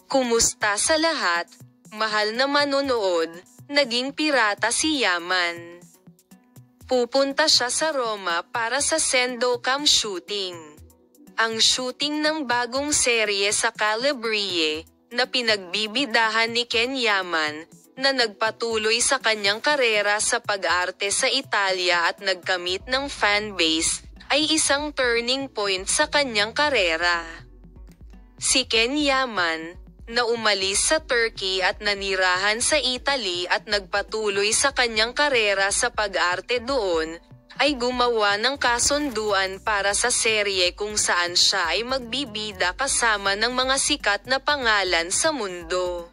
Kumusta sa lahat, mahal na manonood, naging pirata si Yaman. Pupunta siya sa Roma para sa Sandokan shooting. Ang shooting ng bagong serye sa Calabrese, na pinagbibidahan ni Ken Yaman, na nagpatuloy sa kanyang karera sa pag-arte sa Italia at nagkamit ng fanbase, ay isang turning point sa kanyang karera. Si Ken Yaman, na umalis sa Turkey at nanirahan sa Italy at nagpatuloy sa kanyang karera sa pag-arte doon, ay gumawa ng kasunduan para sa serye kung saan siya ay magbibida kasama ng mga sikat na pangalan sa mundo.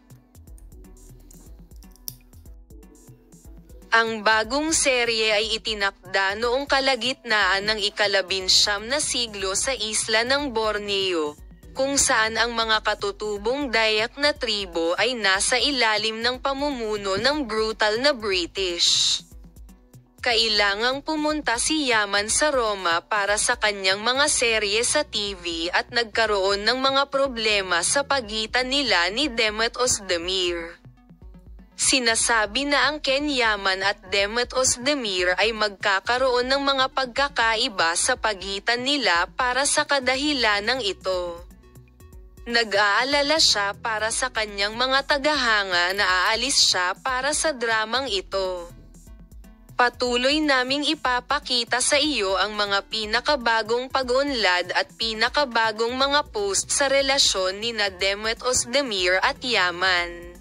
Ang bagong serye ay itinakda noong kalagitnaan ng ika-19 na siglo sa isla ng Borneo, kung saan ang mga katutubong Dayak na tribo ay nasa ilalim ng pamumuno ng brutal na British. Kailangang pumunta si Yaman sa Roma para sa kanyang mga serye sa TV at nagkaroon ng mga problema sa pagitan nila ni Demet Özdemir. Sinasabi na ang Ken Yaman at Demet Özdemir ay magkakaroon ng mga pagkakaiba sa pagitan nila para sa kadahilanang ito. Nag-aalala siya para sa kanyang mga tagahanga na aalis siya para sa dramang ito. Patuloy naming ipapakita sa iyo ang mga pinakabagong pag-unlad at pinakabagong mga post sa relasyon nina Demet Özdemir at Yaman.